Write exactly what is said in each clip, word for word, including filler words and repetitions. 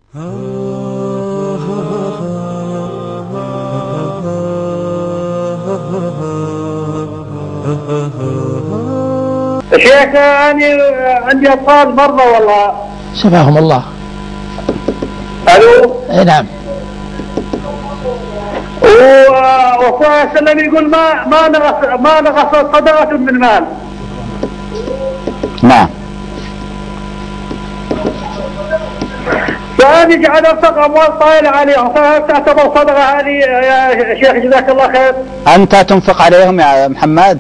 شيخ أنا عندي أطفال مرضى والله. شفاهم الله. ألو. اي نعم. والرسول صلى الله عليه وسلم يقول ما ما نقص ما نقص صدقة من مال. نعم. فأنا قاعد أنفق أموال طايلة عليهم، فهل تعتبر صدقة هذه يا شيخ جزاك الله خير؟ أنت تنفق عليهم يا محمد؟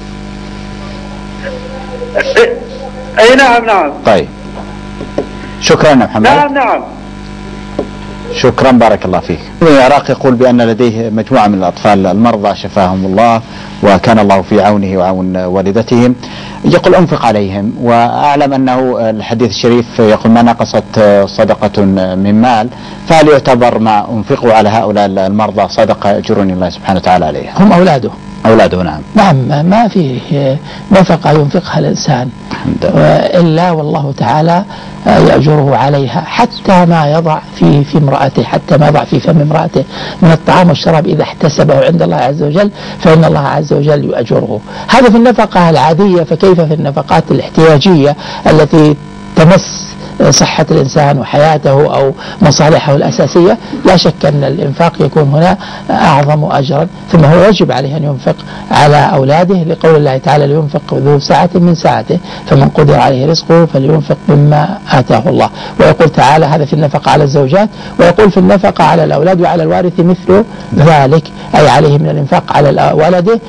أي نعم نعم. طيب. شكرا يا محمد. نعم نعم. شكرا بارك الله فيك. العراق يقول بأن لديه مجموعة من الأطفال المرضى شفاهم الله وكان الله في عونه وعون والدتهم، يقول أنفق عليهم، وأعلم أنه الحديث الشريف يقول ما نقصت صدقة من مال، فهل يعتبر ما أنفقه على هؤلاء المرضى صدقة أجرني الله سبحانه وتعالى عليها؟ هم أولاده. أولاده نعم. نعم، ما فيه نفقة ينفقها الإنسان إلا والله تعالى يأجره عليها، حتى ما يضع في في امرأته، حتى ما يضع في فم امرأته من الطعام والشراب إذا احتسبه عند الله عز وجل فإن الله عز وجل يؤجره. هذا في النفقة العادية، فكيف في النفقات الاحتياجية التي تمس صحة الإنسان وحياته أو مصالحه الأساسية؟ لا شك أن الإنفاق يكون هنا أعظم أجرا، ثم هو يجب عليه أن ينفق على أولاده لقول الله تعالى لينفق ذو سعة من سعته فمن قدر عليه رزقه فلينفق مما آتاه الله. ويقول تعالى هذا في النفقة على الزوجات، ويقول في النفقة على الأولاد وعلى الوارث مثل ذلك، أي عليه من الإنفاق على ولده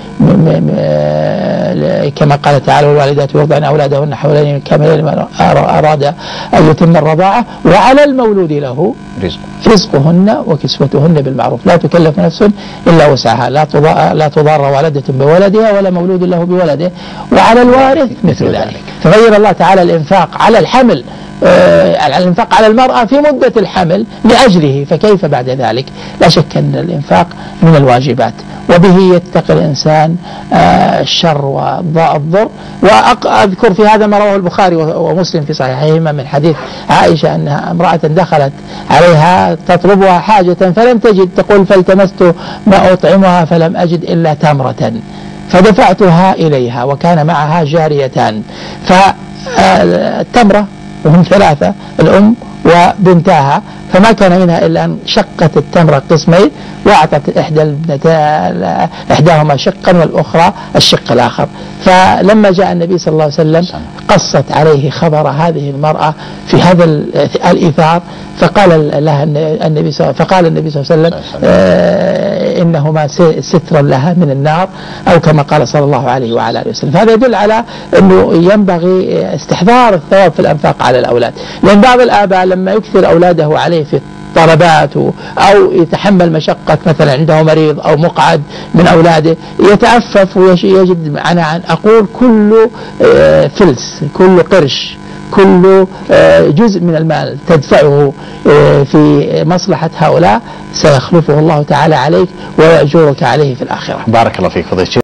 كما قال تعالى والوالدات يرضعن أولادهن حولين كاملين لمن أراد أن يتم الرضاعة، وعلى المولود له رزق رزقهن وكسوتهن بالمعروف، لا تكلف نفس إلا وسعها، لا تضار, لا تضار والدة بولدها ولا مولود له بولده، وعلى الوارث مثل ذلك. فغير الله تعالى الإنفاق على الحمل آه الإنفاق على المرأة في مدة الحمل لأجله، فكيف بعد ذلك؟ لا شك أن الإنفاق من الواجبات، وبه يتقي الإنسان آه الشر والضر. وأذكر في هذا ما رواه البخاري ومسلم في صحيحهما من حديث عائشة أنها امرأة دخلت عليها تطلبها حاجة فلم تجد، تقول فالتمست ما أطعمها فلم أجد إلا تمرة فدفعتها إليها وكان معها جاريتان، فالتمرة وهم ثلاثة الأم وبنتها، فما كان منها إلا أن شقت التمرة قسمين وأعطت إحدى إحداهما شقا والأخرى الشق الآخر. فلما جاء النبي صلى الله عليه وسلم قصت عليه خبر هذه المرأة في هذا الإيثار، فقال لها النبي فقال النبي صلى الله عليه وسلم آه إنهما سترا لها من النار، أو كما قال صلى الله عليه وعلى آله وسلم. فهذا يدل على أنه ينبغي استحضار الثواب في الأنفاق على الأولاد، لأن بعض الآباء لما يكثر أولاده عليه في طلبات أو يتحمل مشقة مثلا عنده مريض أو مقعد من أولاده يتأفف ويجد عناء. أقول كل فلس، كل قرش، كل جزء من المال تدفعه في مصلحة هؤلاء سيخلفه الله تعالى عليك ويأجرك عليه في الآخرة. بارك الله فيك فضيلة الشيخ.